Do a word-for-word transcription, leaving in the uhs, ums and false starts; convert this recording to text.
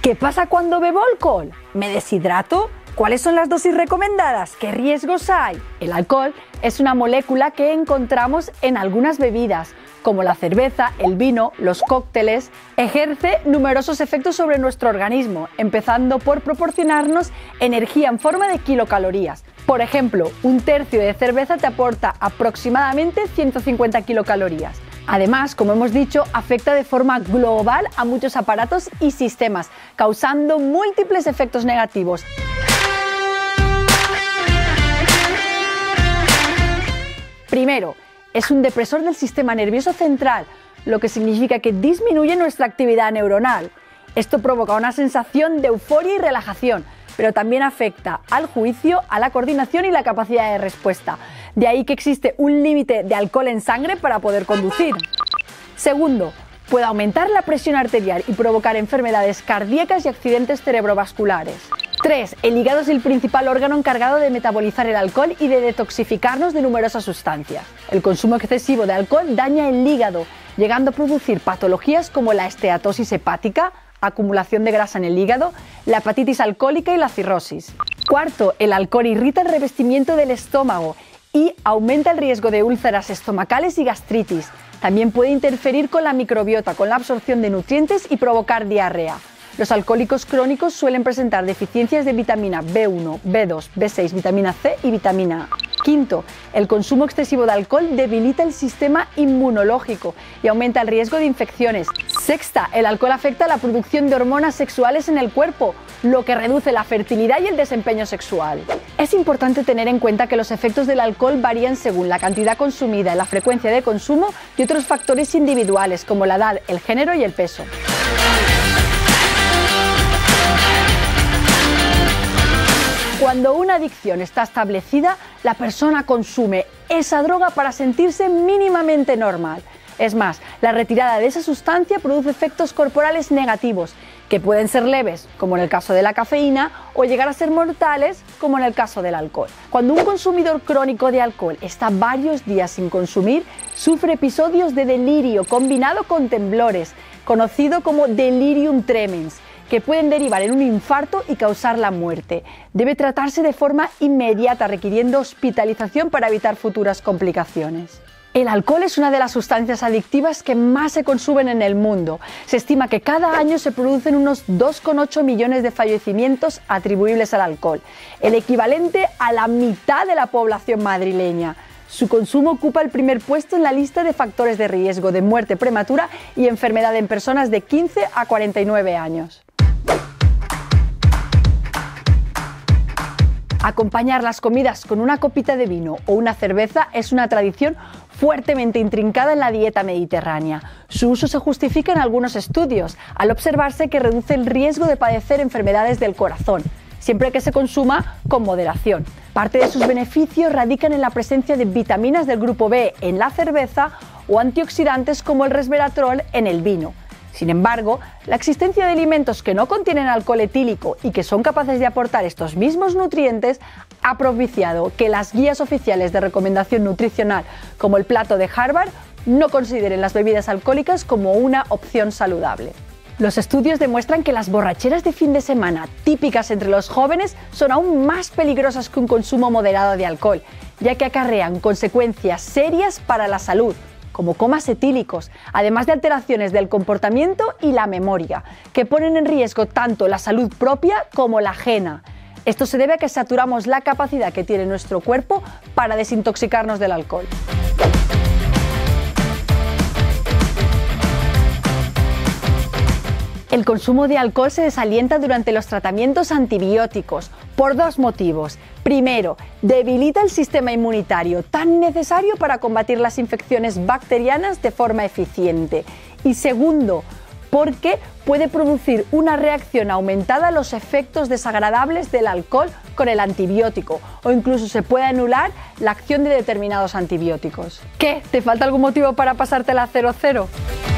¿Qué pasa cuando bebo alcohol? ¿Me deshidrato? ¿Cuáles son las dosis recomendadas? ¿Qué riesgos hay? El alcohol es una molécula que encontramos en algunas bebidas, como la cerveza, el vino, los cócteles. Ejerce numerosos efectos sobre nuestro organismo, empezando por proporcionarnos energía en forma de kilocalorías. Por ejemplo, un tercio de cerveza te aporta aproximadamente ciento cincuenta kilocalorías. Además, como hemos dicho, afecta de forma global a muchos aparatos y sistemas, causando múltiples efectos negativos. Primero, es un depresor del sistema nervioso central, lo que significa que disminuye nuestra actividad neuronal. Esto provoca una sensación de euforia y relajación, pero también afecta al juicio, a la coordinación y la capacidad de respuesta. De ahí que existe un límite de alcohol en sangre para poder conducir. Segundo, puede aumentar la presión arterial y provocar enfermedades cardíacas y accidentes cerebrovasculares. tres. El hígado es el principal órgano encargado de metabolizar el alcohol y de detoxificarnos de numerosas sustancias. El consumo excesivo de alcohol daña el hígado, llegando a producir patologías como la esteatosis hepática, acumulación de grasa en el hígado, la hepatitis alcohólica y la cirrosis. Cuarto, el alcohol irrita el revestimiento del estómago y aumenta el riesgo de úlceras estomacales y gastritis. También puede interferir con la microbiota, con la absorción de nutrientes y provocar diarrea. Los alcohólicos crónicos suelen presentar deficiencias de vitamina B uno, B dos, B seis, vitamina C y vitamina A. Quinto, el consumo excesivo de alcohol debilita el sistema inmunológico y aumenta el riesgo de infecciones. Sexta, el alcohol afecta la producción de hormonas sexuales en el cuerpo, lo que reduce la fertilidad y el desempeño sexual. Es importante tener en cuenta que los efectos del alcohol varían según la cantidad consumida, la frecuencia de consumo y otros factores individuales como la edad, el género y el peso. Cuando una adicción está establecida, la persona consume esa droga para sentirse mínimamente normal. Es más, la retirada de esa sustancia produce efectos corporales negativos, que pueden ser leves, como en el caso de la cafeína, o llegar a ser mortales, como en el caso del alcohol. Cuando un consumidor crónico de alcohol está varios días sin consumir, sufre episodios de delirio combinado con temblores, conocido como delirium tremens, que pueden derivar en un infarto y causar la muerte. Debe tratarse de forma inmediata, requiriendo hospitalización para evitar futuras complicaciones. El alcohol es una de las sustancias adictivas que más se consumen en el mundo. Se estima que cada año se producen unos dos coma ocho millones de fallecimientos atribuibles al alcohol, el equivalente a la mitad de la población madrileña. Su consumo ocupa el primer puesto en la lista de factores de riesgo de muerte prematura y enfermedad en personas de quince a cuarenta y nueve años. Acompañar las comidas con una copita de vino o una cerveza es una tradición fuertemente intrincada en la dieta mediterránea. Su uso se justifica en algunos estudios, al observarse que reduce el riesgo de padecer enfermedades del corazón, siempre que se consuma con moderación. Parte de sus beneficios radican en la presencia de vitaminas del grupo B en la cerveza o antioxidantes como el resveratrol en el vino. Sin embargo, la existencia de alimentos que no contienen alcohol etílico y que son capaces de aportar estos mismos nutrientes ha propiciado que las guías oficiales de recomendación nutricional, como el plato de Harvard, no consideren las bebidas alcohólicas como una opción saludable. Los estudios demuestran que las borracheras de fin de semana, típicas entre los jóvenes, son aún más peligrosas que un consumo moderado de alcohol, ya que acarrean consecuencias serias para la salud, como comas etílicos, además de alteraciones del comportamiento y la memoria, que ponen en riesgo tanto la salud propia como la ajena. Esto se debe a que saturamos la capacidad que tiene nuestro cuerpo para desintoxicarnos del alcohol. El consumo de alcohol se desalienta durante los tratamientos antibióticos por dos motivos. Primero, debilita el sistema inmunitario, tan necesario para combatir las infecciones bacterianas de forma eficiente. Y segundo, porque puede producir una reacción aumentada a los efectos desagradables del alcohol con el antibiótico, o incluso se puede anular la acción de determinados antibióticos. ¿Qué? ¿Te falta algún motivo para pasártela cero cero?